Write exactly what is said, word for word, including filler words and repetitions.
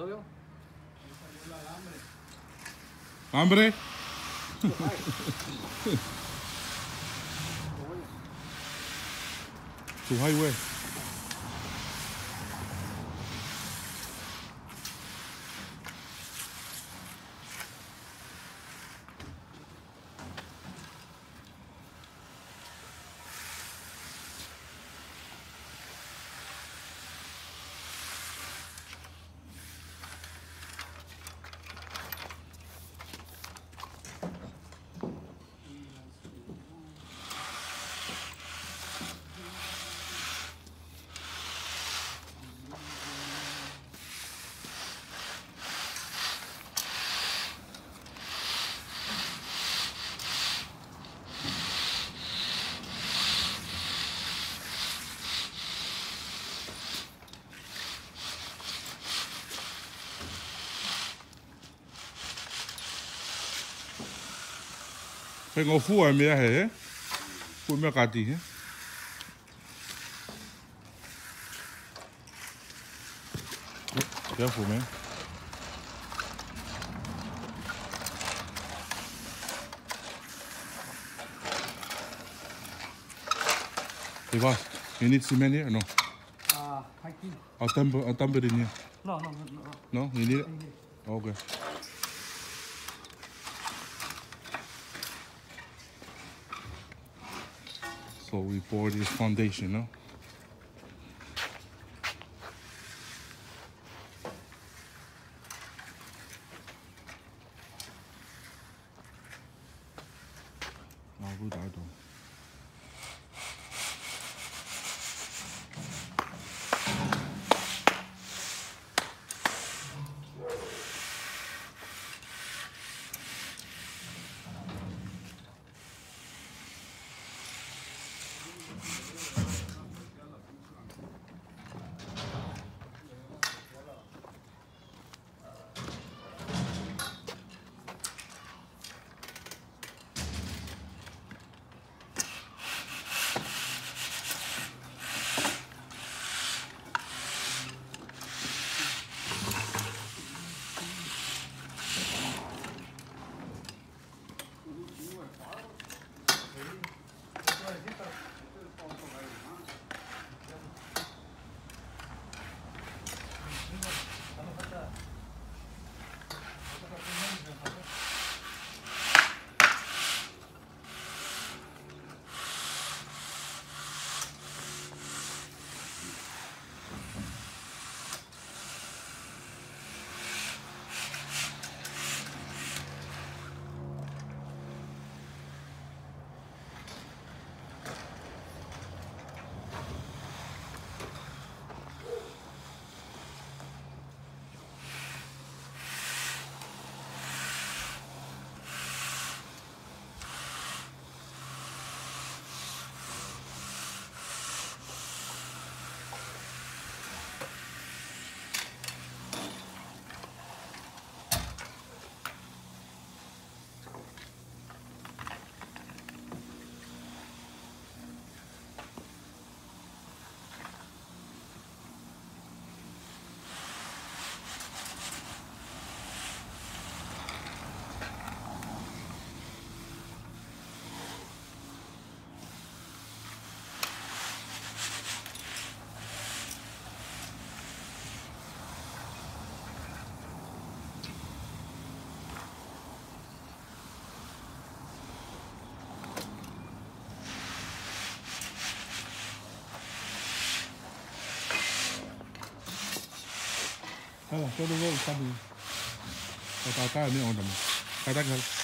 pasó, viejo? ¿Hambre? Su highway. Phải ngồi phu à mẹ hả? Phu mẹ cả tí. Careful, man. Hey, boss, you need cement here or no? Uh, I think. I'll dump, I'll dump it in here. No, no, no, no. No, you need it? Okay. So we pour this foundation, no? I'll do that though. Hả, cho nó vô sao đi. Tao tao cái này ổn rồi. Cái đó